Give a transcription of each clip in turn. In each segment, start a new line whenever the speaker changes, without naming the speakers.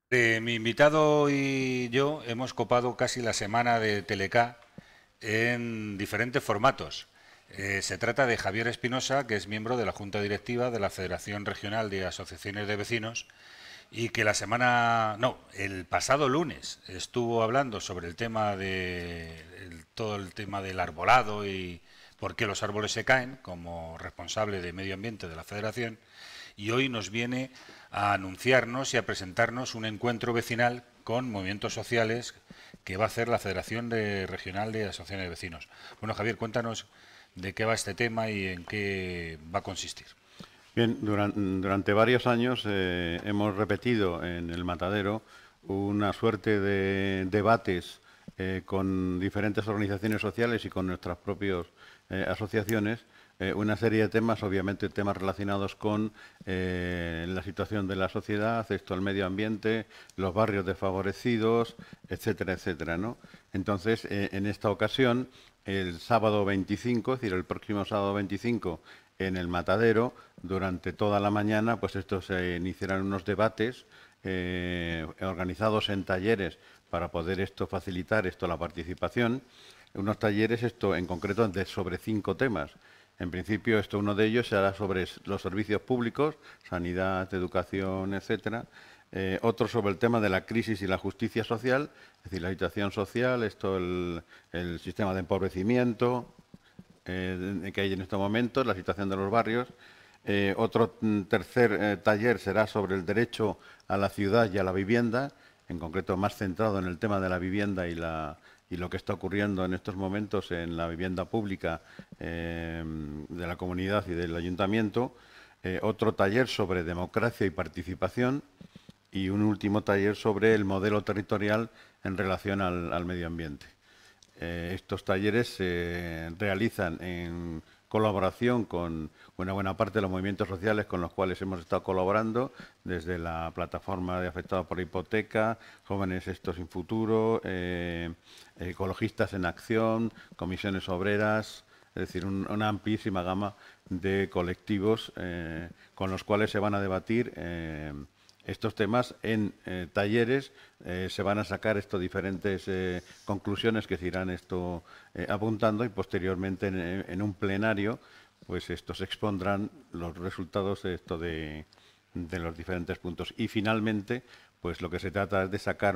Mi invitado y yo hemos copado casi la semana de Teleca en diferentes formatos. Se trata de Javier Espinosa, que es miembro de la Junta Directiva de la Federación Regional de Asociaciones de Vecinos y que el pasado lunes estuvo hablando sobre el tema todo el tema del arbolado y por qué los árboles se caen como responsable de medio ambiente de la Federación, y hoy nos viene a anunciarnos y a presentarnos un encuentro vecinal con movimientos sociales que va a hacer la Regional de Asociaciones de Vecinos. Bueno, Javier, cuéntanos de qué va este tema y en qué va a consistir.
Bien, durante varios años hemos repetido en el Matadero una suerte de debates con diferentes organizaciones sociales y con nuestras propias asociaciones, una serie de temas, obviamente temas relacionados con la situación de la sociedad, esto, el medio ambiente, los barrios desfavorecidos, etcétera, etcétera, ¿no? Entonces, en esta ocasión, el sábado 25, es decir, el próximo sábado 25, en el Matadero, durante toda la mañana, pues estos se iniciarán unos debates organizados en talleres para poder esto facilitar la participación. Unos talleres, esto en concreto, sobre 5 temas. En principio, uno de ellos será sobre los servicios públicos, sanidad, educación, etcétera. Otro sobre el tema de la crisis y la justicia social, es decir, la situación social, el sistema de empobrecimiento que hay en estos momentos, la situación de los barrios. Otro tercer taller será sobre el derecho a la ciudad y a la vivienda, en concreto más centrado en el tema de la vivienda y lo que está ocurriendo en estos momentos en la vivienda pública de la comunidad y del ayuntamiento. Otro taller sobre democracia y participación y un último taller sobre el modelo territorial en relación al medio ambiente. Estos talleres se realizan en colaboración con una buena parte de los movimientos sociales con los cuales hemos estado colaborando, desde la plataforma de afectados por la hipoteca, Jóvenes Estos Sin Futuro, Ecologistas en Acción, Comisiones Obreras, es decir, una amplísima gama de colectivos con los cuales se van a debatir estos temas en talleres. Se van a sacar diferentes conclusiones que se irán apuntando, y posteriormente en un plenario pues se expondrán los resultados de los diferentes puntos. Y finalmente, pues lo que se trata es de sacar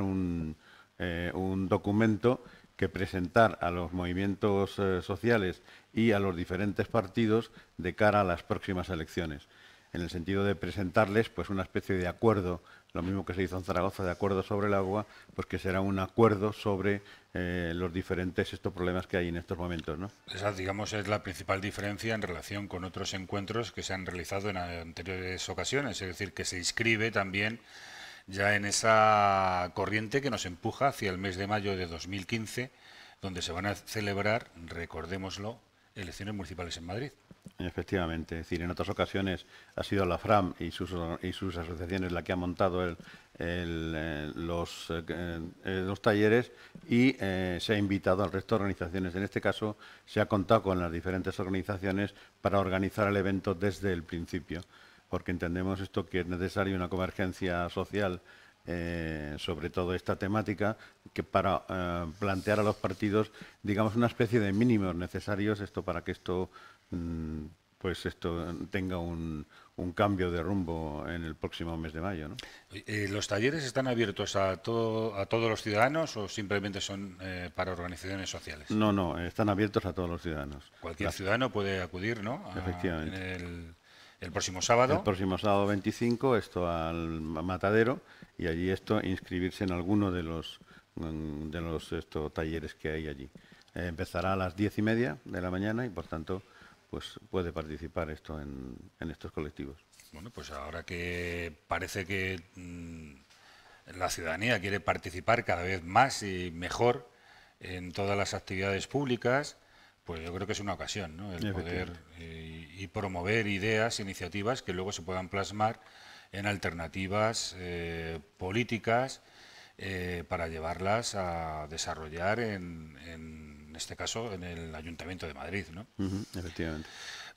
un documento que presentar a los movimientos sociales y a los diferentes partidos de cara a las próximas elecciones, en el sentido de presentarles pues una especie de acuerdo, lo mismo que se hizo en Zaragoza de acuerdo sobre el agua, pues que será un acuerdo sobre los diferentes problemas que hay en estos momentos, ¿no?
Esa, digamos, es la principal diferencia en relación con otros encuentros que se han realizado en anteriores ocasiones, es decir, que se inscribe también ya en esa corriente que nos empuja hacia el mes de mayo de 2015, donde se van a celebrar, recordémoslo, elecciones municipales en Madrid.
Efectivamente, es decir, en otras ocasiones ha sido la FRAM y sus asociaciones la que ha montado los talleres, y se ha invitado al resto de organizaciones. En este caso se ha contado con las diferentes organizaciones para organizar el evento desde el principio, porque entendemos que es necesaria una convergencia social sobre toda esta temática, que para plantear a los partidos, digamos, una especie de mínimos necesarios para que mm, tenga un cambio de rumbo en el próximo mes de mayo, ¿no?
¿Los talleres están abiertos a todos los ciudadanos o simplemente son para organizaciones sociales?
No, no, están abiertos a todos los ciudadanos.
Cualquier ciudadano puede acudir, ¿no? En
Efectivamente.
el próximo
El
sábado.
próximo sábado 25, al Matadero, y allí inscribirse en alguno de los talleres que hay allí. Empezará a las 10:30 de la mañana y, por tanto, pues puede participar en estos colectivos.
Bueno, pues ahora que parece que la ciudadanía quiere participar cada vez más y mejor en todas las actividades públicas, pues yo creo que es una ocasión, ¿no? El poder
Efectivamente.
y promover ideas, iniciativas que luego se puedan plasmar en alternativas políticas para llevarlas a desarrollar en este caso en el Ayuntamiento de Madrid, ¿no?
Efectivamente.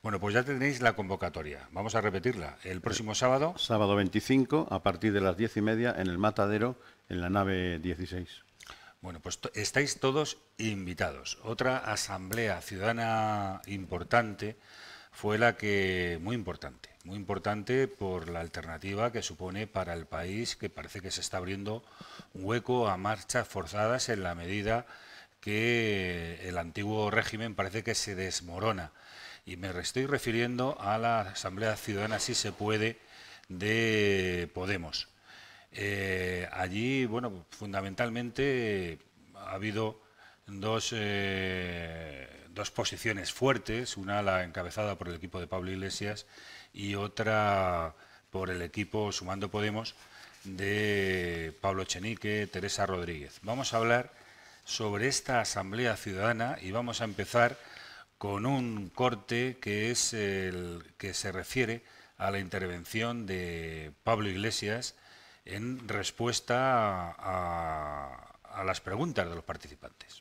Bueno, pues ya tenéis la convocatoria. Vamos a repetirla. El próximo sábado.
Sábado 25, a partir de las 10:30, en el Matadero, en la nave 16.
Bueno, pues estáis todos invitados. Otra asamblea ciudadana importante fue la que, muy importante por la alternativa que supone para el país, que parece que se está abriendo un hueco a marchas forzadas en la medida que el antiguo régimen parece que se desmorona. Y me estoy refiriendo a la Asamblea Ciudadana, si se puede, de Podemos. Allí, bueno, fundamentalmente ha habido dos posiciones fuertes, una la encabezada por el equipo de Pablo Iglesias y otra por el equipo Sumando Podemos de Pablo Echenique, Teresa Rodríguez. Vamos a hablar sobre esta Asamblea Ciudadana y vamos a empezar con un corte que es el que se refiere a la intervención de Pablo Iglesias en respuesta a las preguntas de los participantes.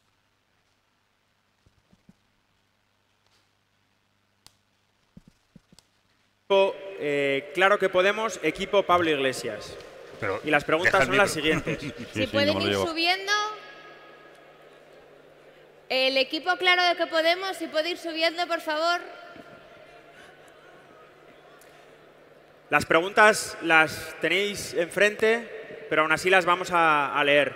Claro que Podemos, equipo Pablo Iglesias.
Pero
y las preguntas son las siguientes.
Si pueden ir subiendo. El equipo Claro de que Podemos, si puede ir subiendo, por favor.
Las preguntas las tenéis enfrente, pero aún así las vamos a leer.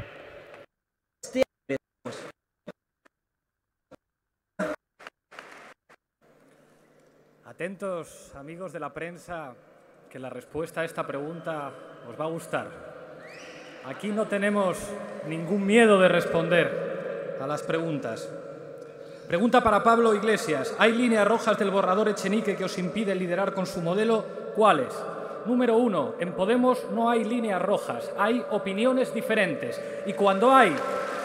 Atentos, amigos de la prensa, que la respuesta a esta pregunta os va a gustar. Aquí no tenemos ningún miedo de responder a las preguntas. Pregunta para Pablo Iglesias. ¿Hay líneas rojas del borrador Echenique que os impiden liderar con su modelo? ¿Cuáles? Número 1. En Podemos no hay líneas rojas, hay opiniones diferentes. Y cuando hay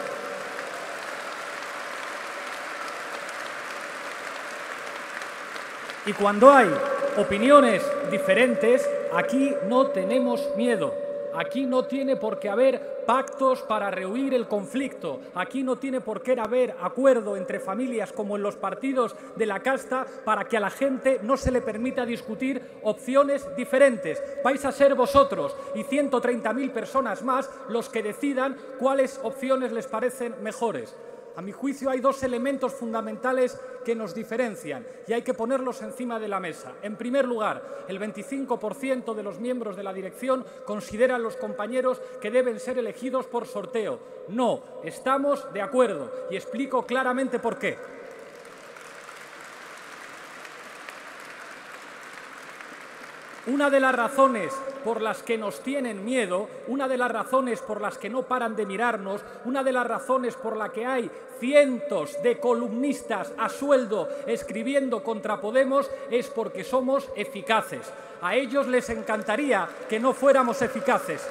opiniones diferentes, aquí no tenemos miedo. Aquí no tiene por qué haber pactos para rehuir el conflicto. Aquí no tiene por qué haber acuerdo entre familias como en los partidos de la casta para que a la gente no se le permita discutir opciones diferentes. Vais a ser vosotros y 130.000 personas más los que decidan cuáles opciones les parecen mejores. A mi juicio hay dos elementos fundamentales que nos diferencian y hay que ponerlos encima de la mesa. En primer lugar, el 25% de los miembros de la dirección consideran los compañeros que deben ser elegidos por sorteo. No, estamos de acuerdo y explico claramente por qué. Una de las razones por las que nos tienen miedo, una de las razones por las que no paran de mirarnos, una de las razones por la que hay cientos de columnistas a sueldo escribiendo contra Podemos es porque somos eficaces. A ellos les encantaría que no fuéramos eficaces.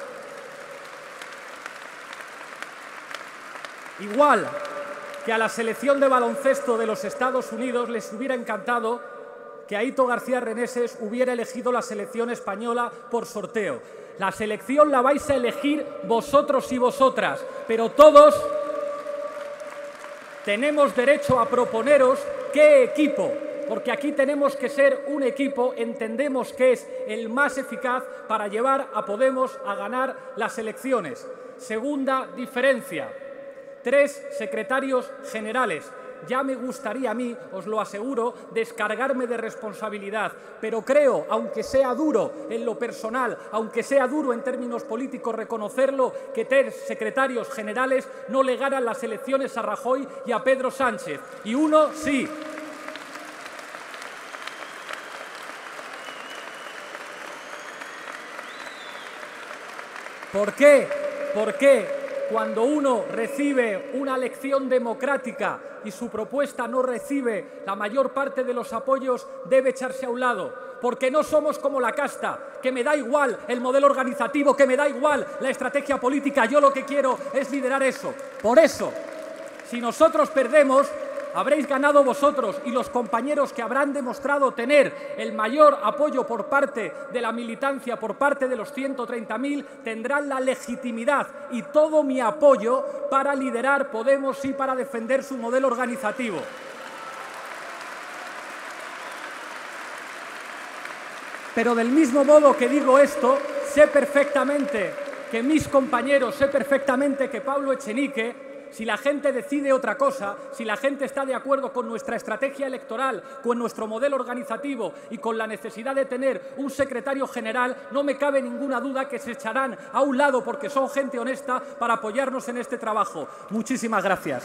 Igual que a la selección de baloncesto de los Estados Unidos les hubiera encantado que Aito García Reneses hubiera elegido la selección española por sorteo. La selección la vais a elegir vosotros y vosotras, pero todos tenemos derecho a proponeros qué equipo, porque aquí tenemos que ser un equipo, entendemos que es el más eficaz para llevar a Podemos a ganar las elecciones. Segunda diferencia, 3 secretarios generales. Ya me gustaría a mí, os lo aseguro, descargarme de responsabilidad, pero creo, aunque sea duro en lo personal, aunque sea duro en términos políticos reconocerlo, que 3 secretarios generales no le ganan las elecciones a Rajoy y a Pedro Sánchez. Y uno sí. ¿Por qué? ¿Por qué? Cuando uno recibe una lección democrática y su propuesta no recibe la mayor parte de los apoyos, debe echarse a un lado. Porque no somos como la casta, que me da igual el modelo organizativo, que me da igual la estrategia política. Yo lo que quiero es liderar eso. Por eso, si nosotros perdemos, habréis ganado vosotros y los compañeros que habrán demostrado tener el mayor apoyo por parte de la militancia, por parte de los 130.000, tendrán la legitimidad y todo mi apoyo para liderar Podemos y para defender su modelo organizativo. Pero del mismo modo que digo esto, sé perfectamente que mis compañeros, sé perfectamente que Pablo Echenique, si la gente decide otra cosa, si la gente está de acuerdo con nuestra estrategia electoral, con nuestro modelo organizativo y con la necesidad de tener un secretario general, no me cabe ninguna duda que se echarán a un lado porque son gente honesta para apoyarnos en este trabajo. Muchísimas gracias.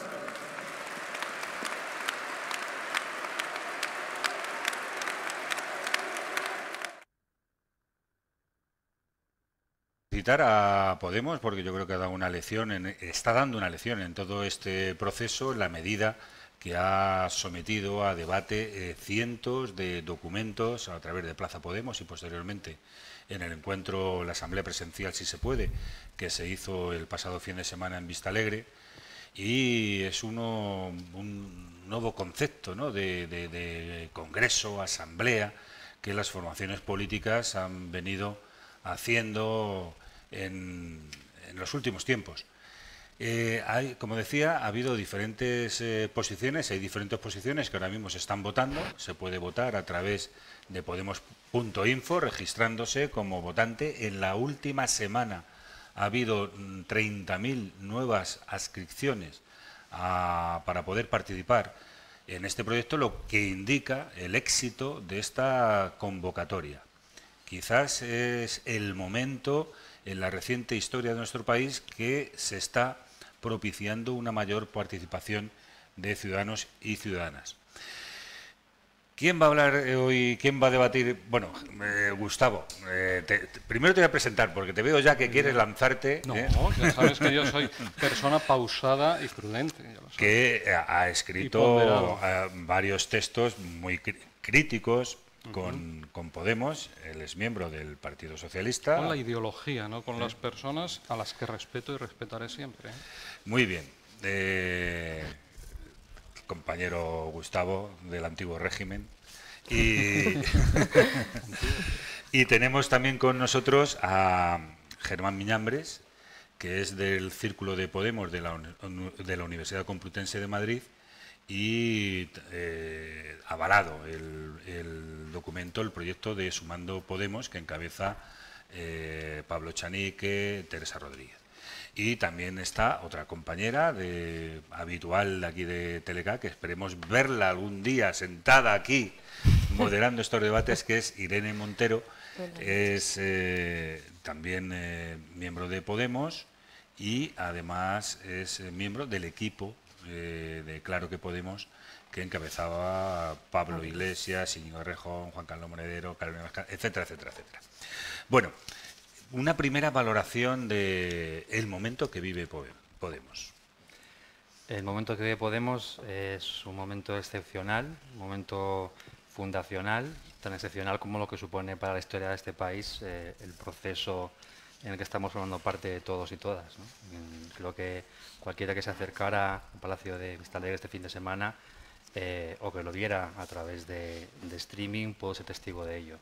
Citar a Podemos porque yo creo que ha dado una lección, está dando una lección en todo este proceso en la medida que ha sometido a debate cientos de documentos a través de Plaza Podemos y posteriormente en el encuentro, la asamblea presencial si se puede, que se hizo el pasado fin de semana en Vistalegre, y es un nuevo concepto, ¿no?, de congreso, asamblea, que las formaciones políticas han venido haciendo en los últimos tiempos. Como decía, ha habido diferentes posiciones, hay diferentes posiciones que ahora mismo se están votando. Se puede votar a través de podemos.info, registrándose como votante. En la última semana ha habido 30.000 nuevas adscripciones para poder participar en este proyecto, lo que indica el éxito de esta convocatoria. Quizás es el momento en la reciente historia de nuestro país que se está propiciando una mayor participación de ciudadanos y ciudadanas. ¿Quién va a hablar hoy? ¿Quién va a debatir? Bueno, Gustavo, primero te voy a presentar porque te veo ya que quieres lanzarte.
No, ya sabes que yo soy persona pausada y prudente.
Que ha escrito varios textos muy críticos con Podemos. Él es miembro del Partido Socialista.
Con la ideología, no con las personas a las que respeto y respetaré siempre.
Muy bien. Compañero Gustavo del antiguo régimen. Y tenemos también con nosotros a Germán Miñambres, que es del Círculo de Podemos de la Universidad Complutense de Madrid, y avalado el documento, el proyecto de Sumando Podemos, que encabeza Pablo Echenique, Teresa Rodríguez. Y también está otra compañera habitual de aquí de Telecá, que esperemos verla algún día sentada aquí moderando estos debates, que es Irene Montero. Es también miembro de Podemos y además es miembro del equipo de Claro que Podemos, que encabezaba Pablo Iglesias, Íñigo Errejón, Juan Carlos Monedero, Carolina Mascar, etcétera, etcétera, etcétera. Bueno, una primera valoración del momento que vive Podemos.
El momento que vive Podemos es un momento excepcional, un momento fundacional, tan excepcional como lo que supone para la historia de este país el proceso en el que estamos formando parte todos y todas, ¿no? Creo que cualquiera que se acercara al Palacio de Vistalegre este fin de semana o que lo viera a través de streaming puedo ser testigo de ello.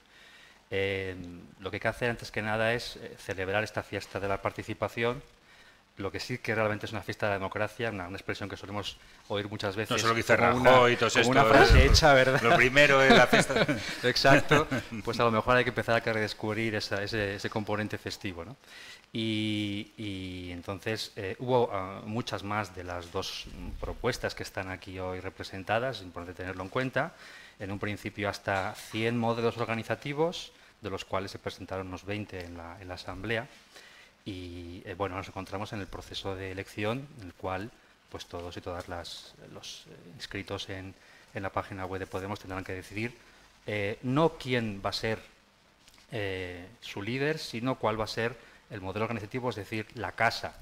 Lo que hay que hacer antes que nada es celebrar esta fiesta de la participación, lo que sí que realmente es una fiesta de la democracia, una expresión que solemos oír muchas veces.
No solo que dice Rajoy y todo esto.
Una frase hecha, ¿verdad?
Lo primero es la fiesta.
Exacto. Pues a lo mejor hay que empezar a redescubrir ese componente festivo, ¿no? Y entonces hubo muchas más de las dos propuestas que están aquí hoy representadas, es importante tenerlo en cuenta. En un principio hasta 100 modelos organizativos, de los cuales se presentaron unos 20 en la asamblea. Y bueno, nos encontramos en el proceso de elección, en el cual pues todos y todas los inscritos en la página web de Podemos tendrán que decidir no quién va a ser su líder, sino cuál va a ser el modelo organizativo, es decir, la casa,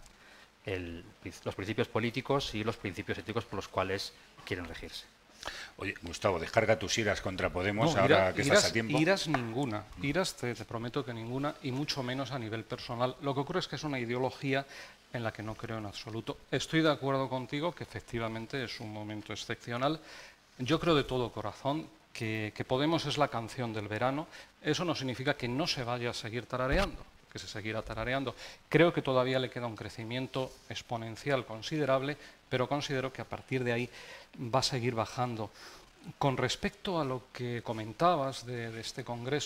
los principios políticos y los principios éticos por los cuales quieren regirse.
Oye, Gustavo, descarga tus iras contra Podemos
no,
ahora que estás a tiempo.
Iras ninguna, iras te prometo que ninguna, y mucho menos a nivel personal. Lo que ocurre es que es una ideología en la que no creo en absoluto. Estoy de acuerdo contigo que efectivamente es un momento excepcional. Yo creo de todo corazón que Podemos es la canción del verano. Eso no significa que no se vaya a seguir tarareando, que se seguirá tarareando. Creo que todavía le queda un crecimiento exponencial considerable, pero considero que a partir de ahí va a seguir bajando. Con respecto a lo que comentabas de este congreso,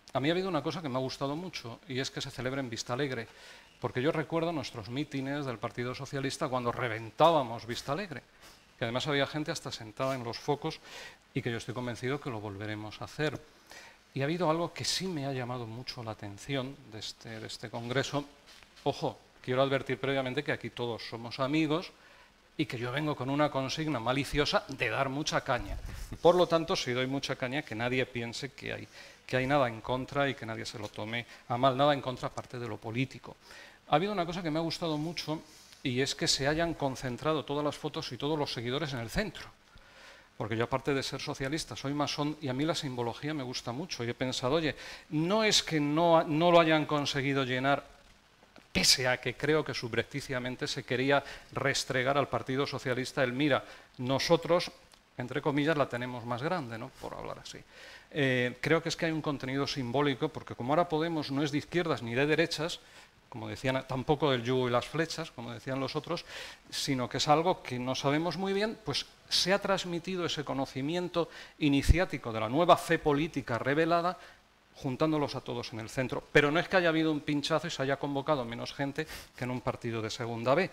a mí ha habido una cosa que me ha gustado mucho y es que se celebre en Vistalegre, porque yo recuerdo nuestros mítines del Partido Socialista cuando reventábamos Vistalegre, que además había gente hasta sentada en los focos y que yo estoy convencido que lo volveremos a hacer. Y ha habido algo que sí me ha llamado mucho la atención de este congreso. Ojo, quiero advertir previamente que aquí todos somos amigos y que yo vengo con una consigna maliciosa de dar mucha caña. Por lo tanto, si doy mucha caña, que nadie piense que hay nada en contra y que nadie se lo tome a mal, nada en contra aparte de lo político. Ha habido una cosa que me ha gustado mucho y es que se hayan concentrado todas las fotos y todos los seguidores en el centro. Porque yo, aparte de ser socialista, soy masón y a mí la simbología me gusta mucho. Y he pensado, oye, no es que no lo hayan conseguido llenar, pese a que creo que subrepticiamente se quería restregar al Partido Socialista el mira, nosotros, entre comillas, la tenemos más grande, ¿no?, por hablar así. Creo que es que hay un contenido simbólico, porque como ahora Podemos no es de izquierdas ni de derechas, como decían, tampoco del yugo y las flechas, como decían los otros, sino que es algo que no sabemos muy bien, pues se ha transmitido ese conocimiento iniciático de la nueva fe política revelada, juntándolos a todos en el centro. Pero no es que haya habido un pinchazo y se haya convocado menos gente que en un partido de segunda B.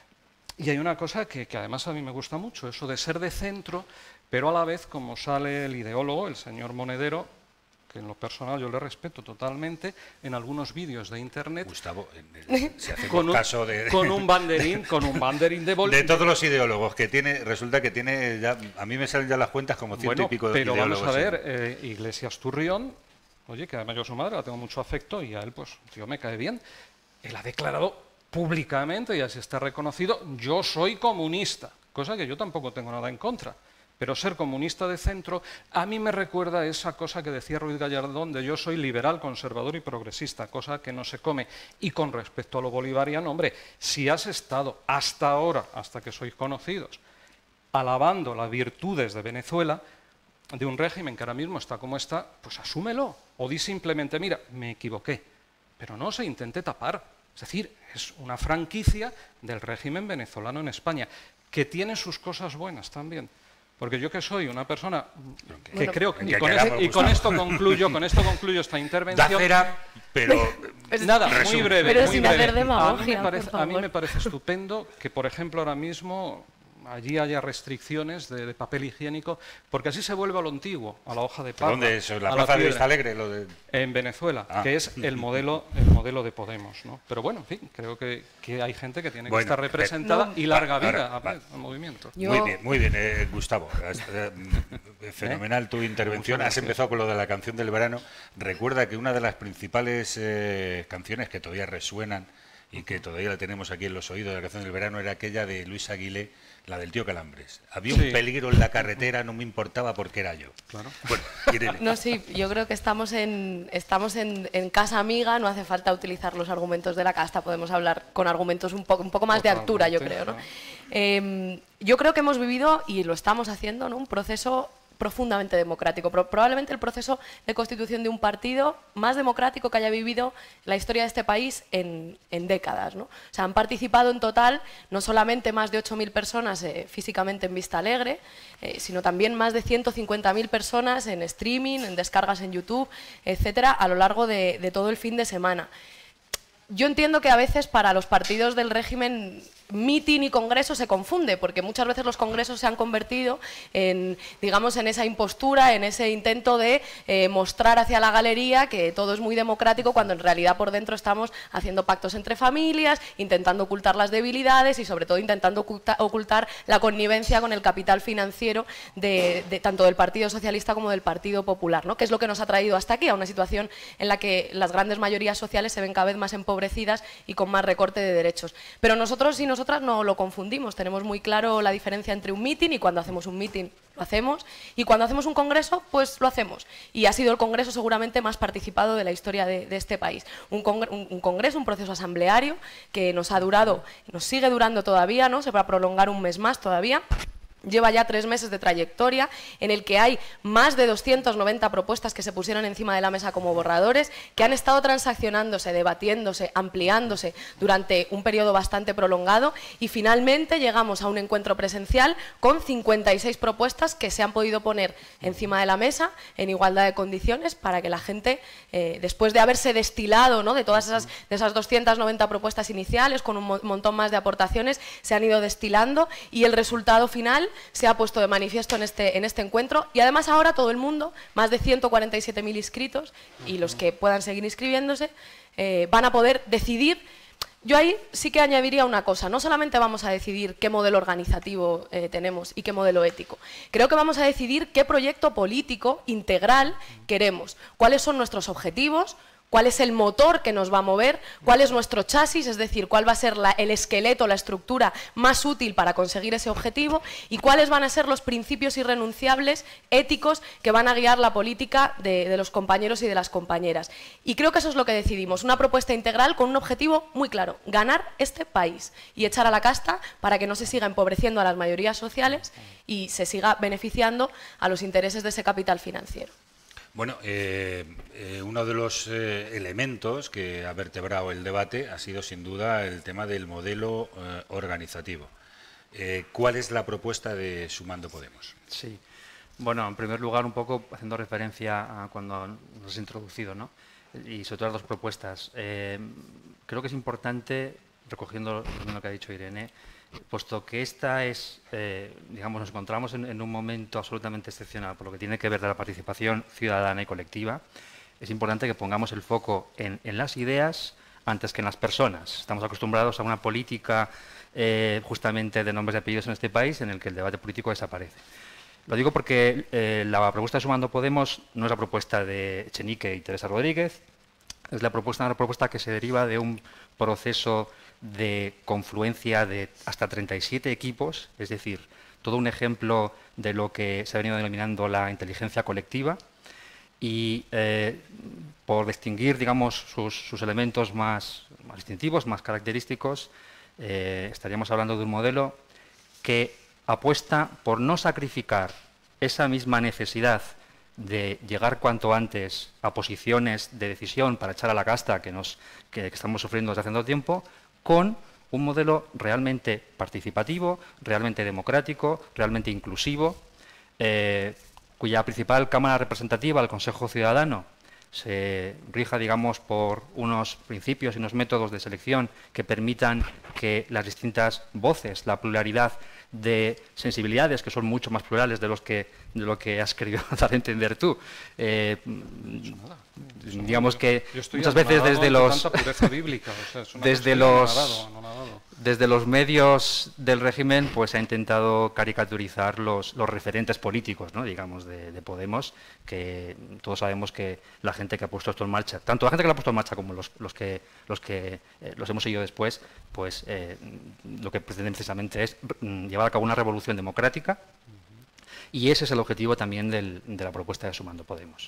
Y hay una cosa que además a mí me gusta mucho, eso de ser de centro, pero a la vez, como sale el ideólogo, el señor Monedero, que en lo personal yo le respeto totalmente, en algunos vídeos de internet,
Gustavo, si hacemos caso de...
con un banderín de
de todos los ideólogos que tiene, resulta que tiene ya, a mí me salen ya las cuentas como ciento y pico de
pero
ideólogos.
vamos a ver, Iglesias Turrión, oye, que además yo a su madre la tengo mucho afecto y a él, pues, tío, me cae bien. Él ha declarado públicamente, y así está reconocido, yo soy comunista, cosa que yo tampoco tengo nada en contra. Pero ser comunista de centro a mí me recuerda a esa cosa que decía Ruiz Gallardón de yo soy liberal, conservador y progresista, cosa que no se come. Y con respecto a lo bolivariano, hombre, si has estado hasta ahora, hasta que sois conocidos, alabando las virtudes de Venezuela, de un régimen que ahora mismo está como está, pues asúmelo. O di simplemente, mira, me equivoqué. Pero no se intente tapar. Es decir, es una franquicia del régimen venezolano en España, que tiene sus cosas buenas también. Porque yo que soy una persona que bueno, creo que... Y con esto concluyo esta intervención.
Da cera, pero...
Nada, muy breve.
Pero sin hacer demagogia,
a mí me parece estupendo que, por ejemplo, ahora mismo allí haya restricciones de papel higiénico, porque así se vuelve a lo antiguo, a la hoja de parra.
¿Dónde es? ¿La plaza de Vistalegre?
En Venezuela, que es el modelo de Podemos, ¿no? Pero bueno, en fin, creo que hay gente que tiene que estar representada y larga vida al movimiento.
Muy bien, Gustavo. Fenomenal tu intervención. Has empezado con lo de la canción del verano. Recuerda que una de las principales canciones que todavía resuenan y que todavía la tenemos aquí en los oídos de la canción del verano era aquella de Luis Aguilé, la del tío Calambres. Había un peligro en la carretera, no me importaba porque era yo.
Claro.
Bueno, Irene.
No, sí, yo creo que estamos en casa amiga, no hace falta utilizar los argumentos de la casta, podemos hablar con argumentos un poco más de altura, yo creo, ¿no? Yo creo que hemos vivido, y lo estamos haciendo, ¿no?, un proceso profundamente democrático, probablemente el proceso de constitución de un partido más democrático que haya vivido la historia de este país en décadas, ¿no? O sea, han participado en total no solamente más de 8.000 personas físicamente en Vistalegre, sino también más de 150.000 personas en streaming, en descargas en YouTube, etcétera, a lo largo de todo el fin de semana. Yo entiendo que a veces para los partidos del régimen mitin y congreso se confunde, porque muchas veces los congresos se han convertido en, digamos, en esa impostura, en ese intento de mostrar hacia la galería que todo es muy democrático, cuando en realidad por dentro estamos haciendo pactos entre familias, intentando ocultar las debilidades y sobre todo intentando ocultar la connivencia con el capital financiero de tanto del Partido Socialista como del Partido Popular, ¿no?, que es lo que nos ha traído hasta aquí, a una situación en la que las grandes mayorías sociales se ven cada vez más empobrecidas y con más recorte de derechos. Pero nosotros y nosotras no lo confundimos, tenemos muy claro la diferencia entre un mitin, y cuando hacemos un mitin lo hacemos, y cuando hacemos un congreso pues lo hacemos, y ha sido el congreso seguramente más participado de la historia de este país. Un congreso, un proceso asambleario que nos ha durado, nos sigue durando todavía, ¿no?, se va a prolongar un mes más todavía, lleva ya 3 meses de trayectoria, en el que hay más de 290 propuestas que se pusieron encima de la mesa como borradores, que han estado transaccionándose, debatiéndose, ampliándose durante un periodo bastante prolongado, y finalmente llegamos a un encuentro presencial con 56 propuestas que se han podido poner encima de la mesa en igualdad de condiciones para que la gente, después de haberse destilado, ¿no?, de todas esas 290 propuestas iniciales, con un montón más de aportaciones, se han ido destilando, y el resultado final se ha puesto de manifiesto en este encuentro. Y además ahora todo el mundo, más de 147.000 inscritos, y los que puedan seguir inscribiéndose, van a poder decidir. Yo ahí sí que añadiría una cosa: no solamente vamos a decidir qué modelo organizativo tenemos y qué modelo ético, creo que vamos a decidir qué proyecto político integral queremos, cuáles son nuestros objetivos, cuál es el motor que nos va a mover, cuál es nuestro chasis, es decir, cuál va a ser el esqueleto, la estructura más útil para conseguir ese objetivo, y cuáles van a ser los principios irrenunciables éticos que van a guiar la política de los compañeros y de las compañeras. Y creo que eso es lo que decidimos, una propuesta integral con un objetivo muy claro: ganar este país y echar a la casta para que no se siga empobreciendo a las mayorías sociales y se siga beneficiando a los intereses de ese capital financiero.
Bueno, uno de los elementos que ha vertebrado el debate ha sido sin duda el tema del modelo organizativo. ¿Cuál es la propuesta de Sumando Podemos?
Sí, bueno, en primer lugar, un poco haciendo referencia a cuando nos has introducido, ¿no?, y sobre todo las dos propuestas. Creo que es importante, recogiendo lo que ha dicho Irene, puesto que esta es, digamos, nos encontramos en un momento absolutamente excepcional por lo que tiene que ver de la participación ciudadana y colectiva, es importante que pongamos el foco en las ideas antes que en las personas. Estamos acostumbrados a una política justamente de nombres y apellidos en este país en el que el debate político desaparece. Lo digo porque la propuesta de Sumando Podemos no es la propuesta de Echenique y Teresa Rodríguez, es una propuesta que se deriva de un proceso de confluencia de hasta 37 equipos, es decir, todo un ejemplo de lo que se ha venido denominando la inteligencia colectiva, y por distinguir, digamos, sus elementos más distintivos, más característicos, estaríamos hablando de un modelo que apuesta por no sacrificar esa misma necesidad de llegar cuanto antes a posiciones de decisión para echar a la casta que estamos sufriendo desde hace tanto tiempo, con un modelo realmente participativo, realmente democrático, realmente inclusivo, cuya principal cámara representativa, el Consejo Ciudadano, se rija, digamos, por unos principios y unos métodos de selección que permitan que las distintas voces, la pluralidad de sensibilidades, que son mucho más plurales de lo que has querido dar a entender tú. Digamos que muchas veces desde los medios del régimen pues se ha intentado caricaturizar los referentes políticos, ¿no?, digamos, de Podemos, que todos sabemos que la gente que ha puesto esto en marcha, tanto la gente que lo ha puesto en marcha como los que los hemos seguido después, pues lo que pretenden precisamente es llevar a cabo una revolución democrática, y ese es el objetivo también de la propuesta de Sumando Podemos.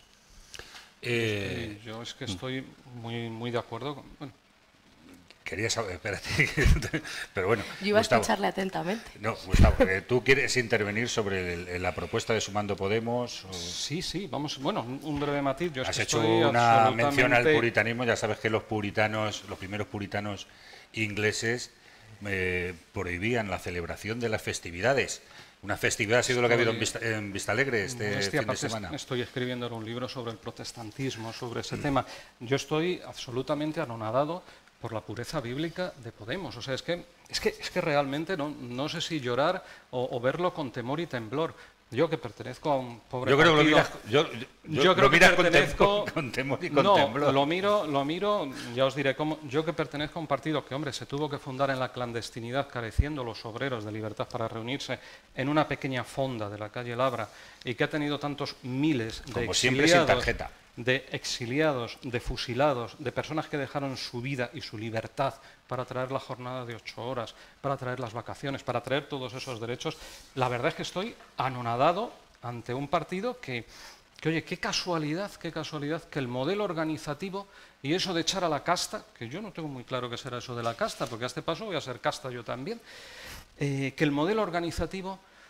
Yo es que estoy muy de acuerdo con... Bueno.
Quería saber, espérate, pero bueno.
Yo iba
Gustavo,
a escucharle atentamente.
No, Gustavo, ¿tú quieres intervenir sobre la propuesta de Sumando Podemos?
Sí, vamos, bueno, un breve matiz.
Has hecho una mención al puritanismo, ya sabes que los primeros puritanos ingleses prohibían la celebración de las festividades. Una festividad ha sido lo que ha habido en Vistalegre este fin de semana.
Estoy escribiendo un libro sobre el protestantismo, sobre ese tema. Yo estoy absolutamente anonadado por la pureza bíblica de Podemos. O sea, es que realmente no sé si llorar o verlo con temor y temblor. Yo que pertenezco a un pobre
yo creo
partido,
yo creo que miras con temor y con temblor.
Lo miro, ya os diré cómo. Yo que pertenezco a un partido que, hombre, se tuvo que fundar en la clandestinidad, careciendo los obreros de libertad para reunirse en una pequeña fonda de la calle Labra, y que ha tenido tantos miles de
como siempre, sin tarjeta,
de exiliados, de fusilados, de personas que dejaron su vida y su libertad para traer la jornada de 8 horas, para traer las vacaciones, para traer todos esos derechos. La verdad es que estoy anonadado ante un partido que oye, qué casualidad que el modelo organizativo y eso de echar a la casta, que yo no tengo muy claro qué será eso de la casta, porque a este paso voy a ser casta yo también, que el modelo organizativo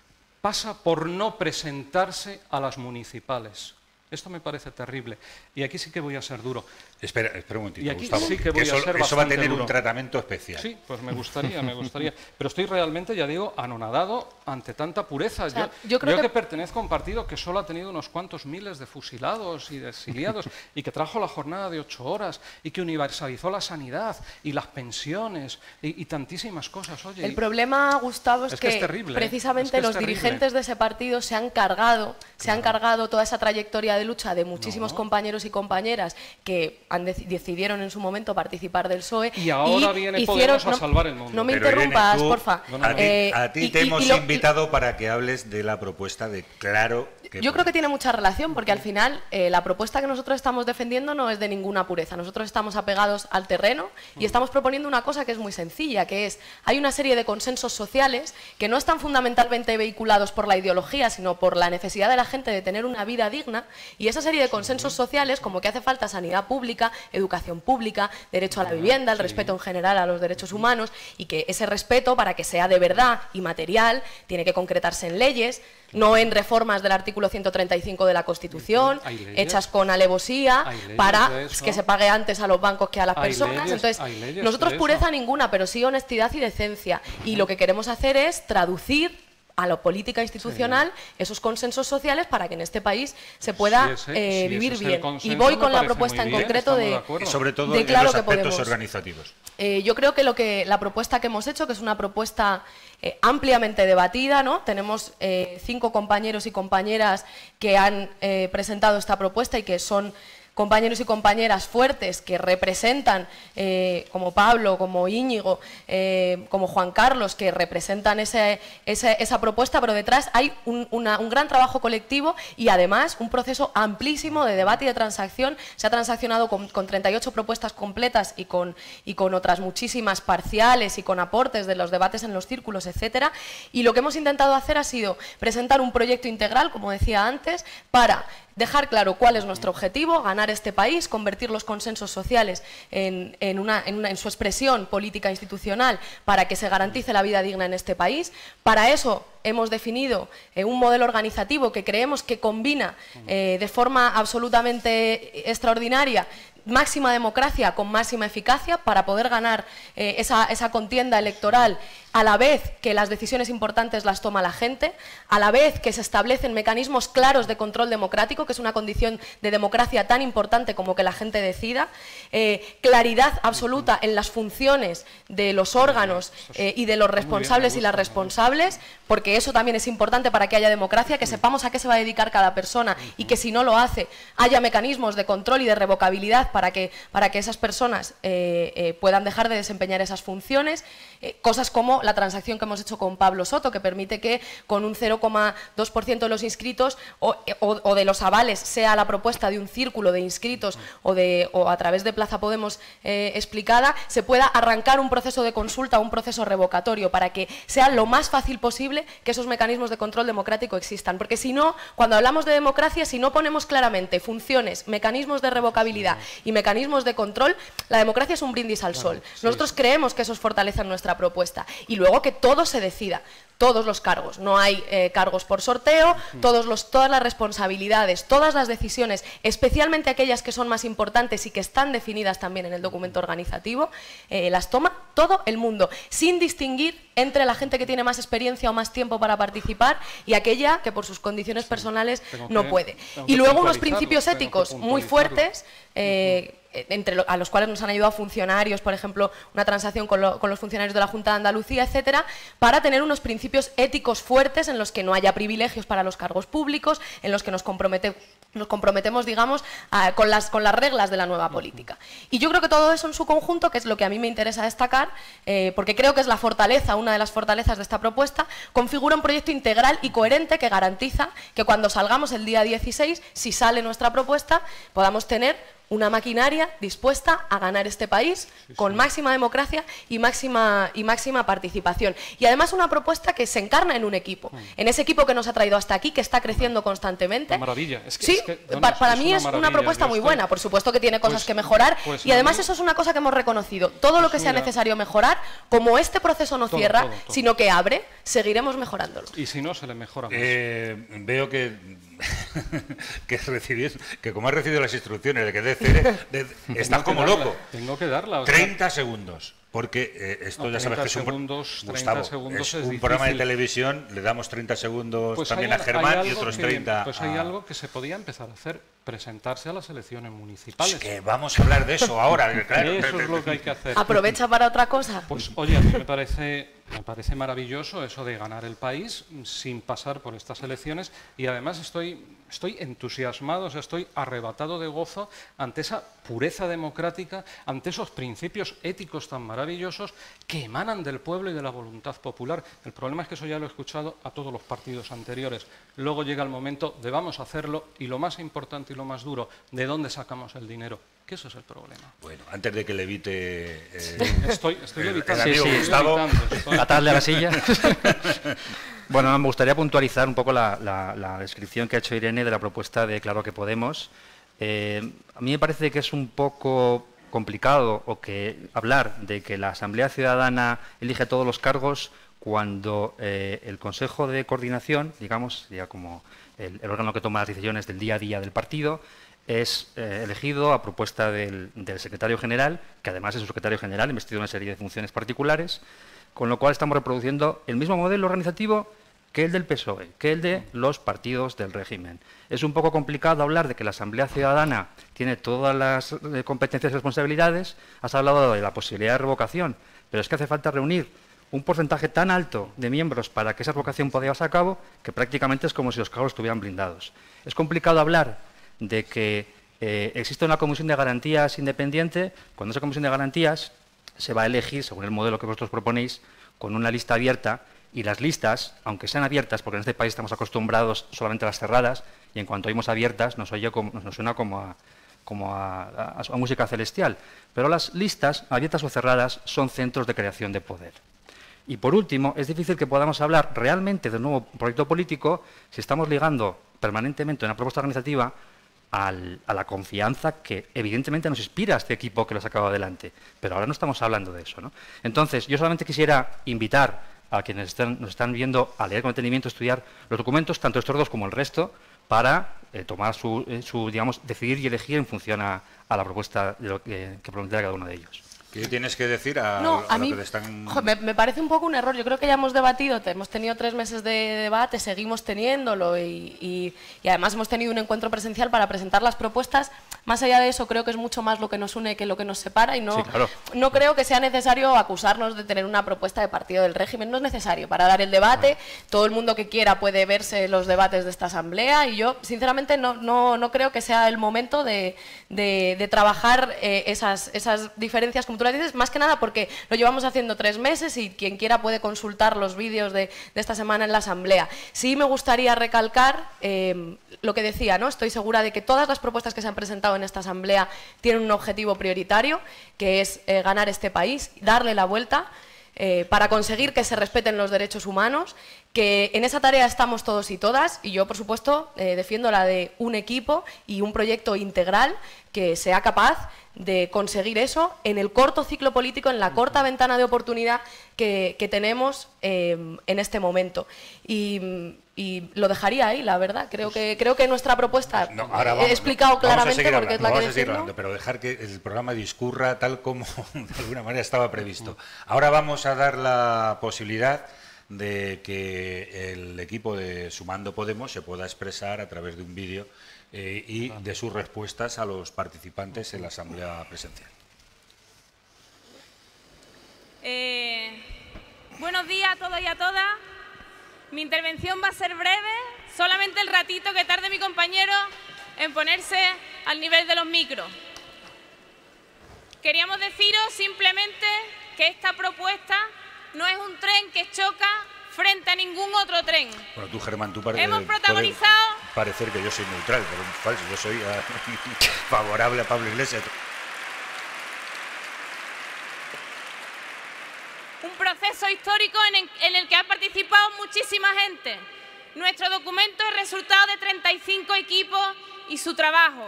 pasa por no presentarse a las municipales. Esto me parece terrible. Y aquí sí que voy a ser duro.
Espera un momentito,
Y aquí
Gustavo.
sí que voy a ser
eso va a
bastante
tener
duro.
un tratamiento especial.
Sí, pues me gustaría. Pero estoy realmente, ya digo, anonadado ante tanta pureza.
O sea,
yo
creo
que pertenezco a un partido que solo ha tenido unos cuantos miles de fusilados y de exiliados y que trajo la jornada de 8 horas y que universalizó la sanidad y las pensiones y tantísimas cosas. Oye,
El problema, Gustavo, es
que es terrible,
precisamente
es que es
los
terrible.
dirigentes de ese partido se han cargado toda esa trayectoria de lucha de muchísimos compañeros y compañeras que decidieron en su momento participar del PSOE.
Y ahora viene Podemos a salvar el mundo.
No me
Pero,
interrumpas,
Irene, tú,
porfa.
A ti te hemos invitado para que hables de la propuesta de Claro que
Yo creo que tiene mucha relación porque al final la propuesta que nosotros estamos defendiendo no es de ninguna pureza. Nosotros estamos apegados al terreno y estamos proponiendo una cosa que es muy sencilla, que es, hay una serie de consensos sociales que no están fundamentalmente vehiculados por la ideología, sino por la necesidad de la gente de tener una vida digna, y esa serie de consensos sociales, como que hace falta sanidad pública, educación pública, derecho a la vivienda, el respeto en general a los derechos humanos, y que ese respeto, para que sea de verdad y material, tiene que concretarse en leyes, no en reformas del artículo 135 de la Constitución, hechas con alevosía, para que se pague antes a los bancos que a las personas. Entonces, nosotros pureza ninguna, pero sí honestidad y decencia. Y lo que queremos hacer es traducir a la política institucional esos consensos sociales para que en este país se pueda vivir bien. Y voy con la propuesta en concreto
y sobre todo
de Claro
en los
que
aspectos
Podemos.
Organizativos.
Yo creo que la propuesta que hemos hecho, que es una propuesta ampliamente debatida, ¿no? Tenemos 5 compañeros y compañeras que han presentado esta propuesta y que son compañeros y compañeras fuertes que representan, como Pablo, como Íñigo, como Juan Carlos, que representan esa propuesta, pero detrás hay un gran trabajo colectivo y además un proceso amplísimo de debate y de transacción. Se ha transaccionado con 38 propuestas completas y con otras muchísimas parciales y con aportes de los debates en los círculos, etcétera. Y lo que hemos intentado hacer ha sido presentar un proyecto integral, como decía antes, para dejar claro cuál es nuestro objetivo, ganar este país, convertir los consensos sociales en su expresión política institucional para que se garantice la vida digna en este país. Para eso hemos definido un modelo organizativo que creemos que combina de forma absolutamente extraordinaria máxima democracia con máxima eficacia para poder ganar esa contienda electoral, a la vez que las decisiones importantes las toma la gente, a la vez que se establecen mecanismos claros de control democrático, que es una condición de democracia tan importante como que la gente decida, claridad absoluta en las funciones de los órganos y de los responsables y las responsables, porque eso también es importante para que haya democracia, que sepamos a qué se va a dedicar cada persona y que si no lo hace haya mecanismos de control y de revocabilidad para que esas personas puedan dejar de desempeñar esas funciones, cosas como la transacción que hemos hecho con Pablo Soto, que permite que con un 0,2% de los inscritos o de los avales sea la propuesta de un círculo de inscritos o a través de Plaza Podemos explicada, se pueda arrancar un proceso de consulta, un proceso revocatorio, para que sea lo más fácil posible que esos mecanismos de control democrático existan. Porque si no, cuando hablamos de democracia, si no ponemos claramente funciones, mecanismos de revocabilidad y mecanismos de control, la democracia es un brindis al sol. Nosotros creemos que eso es fortaleza en nuestra propuesta. Y luego que todo se decida, todos los cargos, no hay cargos por sorteo, todas las responsabilidades, todas las decisiones, especialmente aquellas que son más importantes y que están definidas también en el documento organizativo, las toma todo el mundo, sin distinguir entre la gente que tiene más experiencia o más tiempo para participar y aquella que por sus condiciones personales no puede. Y luego unos principios éticos muy fuertes, a los cuales nos han ayudado funcionarios, por ejemplo, una transacción con los funcionarios de la Junta de Andalucía, etcétera, para tener unos principios éticos fuertes en los que no haya privilegios para los cargos públicos, en los que nos comprometemos, digamos, con las reglas de la nueva política. Y yo creo que todo eso en su conjunto, que es lo que a mí me interesa destacar, porque creo que es la fortaleza, una de las fortalezas de esta propuesta, configura un proyecto integral y coherente que garantiza que cuando salgamos el día 16, si sale nuestra propuesta, podamos tener una maquinaria dispuesta a ganar este país con máxima democracia y máxima participación. Y además una propuesta que se encarna en un equipo, en ese equipo que nos ha traído hasta aquí, que está creciendo constantemente.
Una maravilla.
Para mí es una propuesta muy buena, por supuesto que tiene cosas que mejorar y además eso es una cosa que hemos reconocido. Todo lo que sea necesario mejorar, como este proceso no cierra, sino que abre, seguiremos mejorándolo.
Y si no, se le mejora más.
Veo que como has recibido las instrucciones de que estás como loco.
Tengo que darla.
30 segundos. Porque esto ya sabes que es un programa de televisión, le damos 30 segundos
pues
también a Germán y otros 30
Pues hay algo que se podía empezar a hacer, presentarse a las elecciones municipales.
Es que vamos a hablar de eso ahora. Claro.
Eso es lo que hay que hacer.
¿Aprovecha para otra cosa?
Pues oye, a mí me parece maravilloso eso de ganar el país sin pasar por estas elecciones y además estoy entusiasmado, o sea, estoy arrebatado de gozo ante esa pureza democrática, ante esos principios éticos tan maravillosos que emanan del pueblo y de la voluntad popular. El problema es que eso ya lo he escuchado a todos los partidos anteriores. Luego llega el momento de vamos a hacerlo y lo más importante y lo más duro, ¿de dónde sacamos el dinero? Que eso es el problema.
Bueno, antes de que levite
estoy levitando.
Gustavo,
atarle a la silla. Bueno, me gustaría puntualizar un poco la descripción que ha hecho Irene de la propuesta de Claro que Podemos. A mí me parece que es un poco complicado hablar de que la Asamblea Ciudadana elige todos los cargos cuando el Consejo de Coordinación, digamos, ya como el órgano que toma las decisiones del día a día del partido, es elegido a propuesta del secretario general, que además es un secretario general investido en una serie de funciones particulares, con lo cual estamos reproduciendo el mismo modelo organizativo que el del PSOE, que el de los partidos del régimen. Es un poco complicado hablar de que la Asamblea Ciudadana tiene todas las competencias y responsabilidades. Has hablado de la posibilidad de revocación, pero es que hace falta reunir un porcentaje tan alto de miembros para que esa revocación pueda llevarse a cabo que prácticamente es como si los cargos estuvieran blindados. Es complicado hablar de que existe una comisión de garantías independiente cuando esa comisión de garantías se va a elegir, según el modelo que vosotros proponéis, con una lista abierta, y las listas, aunque sean abiertas, porque en este país estamos acostumbrados solamente a las cerradas, y en cuanto oímos abiertas nos suena como a música celestial, pero las listas, abiertas o cerradas, son centros de creación de poder. Y por último, es difícil que podamos hablar realmente de un nuevo proyecto político si estamos ligando permanentemente una propuesta organizativa a la confianza que evidentemente nos inspira a este equipo que lo ha sacado adelante. Pero ahora no estamos hablando de eso, ¿no? Entonces, yo solamente quisiera invitar a quienes nos están viendo a leer con detenimiento, estudiar los documentos, tanto estos dos como el resto, para tomar digamos, decidir y elegir en función a la propuesta de lo que plantea cada uno de ellos.
¿Qué tienes que decir a
lo
que te están...?
Me parece un poco un error. Yo creo que ya hemos debatido, hemos tenido 3 meses de debate, seguimos teniéndolo y además hemos tenido un encuentro presencial para presentar las propuestas. Más allá de eso, creo que es mucho más lo que nos une que lo que nos separa y no creo que sea necesario acusarnos de tener una propuesta de partido del régimen. No es necesario para dar el debate. Todo el mundo que quiera puede verse los debates de esta asamblea y yo, sinceramente, no creo que sea el momento de trabajar esas diferencias, como tú las dices, más que nada porque lo llevamos haciendo 3 meses y quien quiera puede consultar los vídeos de esta semana en la asamblea. Sí me gustaría recalcar lo que decía, ¿no? Estoy segura de que todas las propuestas que se han presentado en esta asamblea tienen un objetivo prioritario, que es ganar este país, darle la vuelta para conseguir que se respeten los derechos humanos, que en esa tarea estamos todos y todas, y yo, por supuesto, defiendo la de un equipo y un proyecto integral que sea capaz de conseguir eso en el corto ciclo político, en la corta ventana de oportunidad que tenemos en este momento. Y lo dejaría ahí, la verdad. Creo que nuestra propuesta he explicado claramente porque es la que defiendo.
Pero dejar que el programa discurra tal como de alguna manera estaba previsto. Ahora vamos a dar la posibilidad de que el equipo de Sumando Podemos se pueda expresar a través de un vídeo y de sus respuestas a los participantes en la asamblea presencial.
Buenos días a todos y a todas. Mi intervención va a ser breve, solamente el ratito que tarde mi compañero en ponerse al nivel de los micros. Queríamos deciros simplemente que esta propuesta no es un tren que choca frente a ningún otro tren.
Bueno, tú, Germán,
Hemos protagonizado...
puede parecer que yo soy neutral, pero es falso. Yo soy favorable a Pablo Iglesias.
Un proceso histórico en el que ha participado muchísima gente. Nuestro documento es resultado de 35 equipos y su trabajo.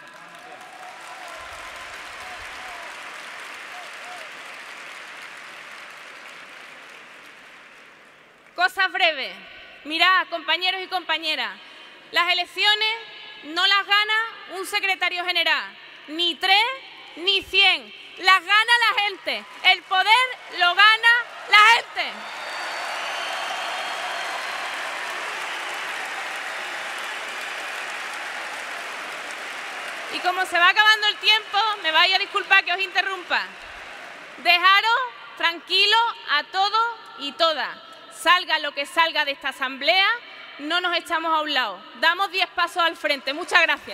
Cosas breves. Mirad, compañeros y compañeras, las elecciones no las gana un secretario general, ni 3 ni 100. Las gana la gente. El poder lo gana la gente. Y como se va acabando el tiempo, me vaya a disculpar que os interrumpa. Dejaros tranquilos a todos y todas. Salga lo que salga de esta asamblea, no nos echamos a un lado. Damos 10 pasos al frente. Muchas gracias.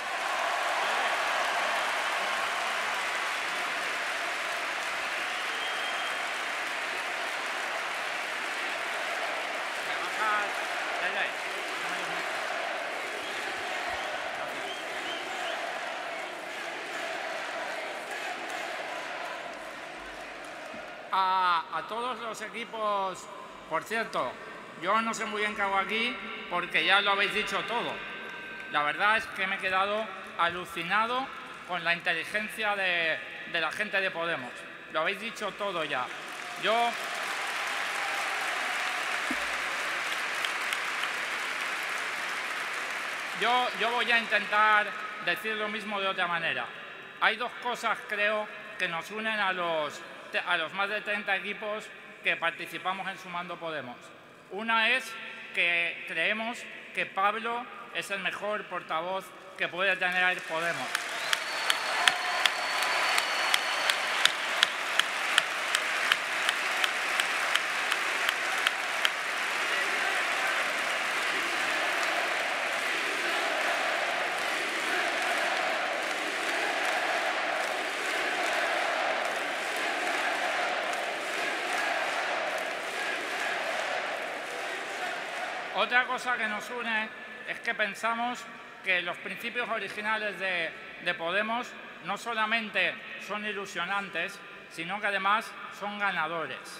A todos los equipos, por cierto, yo no sé muy bien qué hago aquí porque ya lo habéis dicho todo. La verdad es que me he quedado alucinado con la inteligencia de la gente de Podemos. Lo habéis dicho todo ya. Yo voy a intentar decir lo mismo de otra manera. Hay dos cosas, creo, que nos unen a los más de 30 equipos que participamos en Sumando Podemos. Una es que creemos que Pablo es el mejor portavoz que puede tener Podemos. Otra cosa que nos une es que pensamos que los principios originales de Podemos no solamente son ilusionantes, sino que además son ganadores.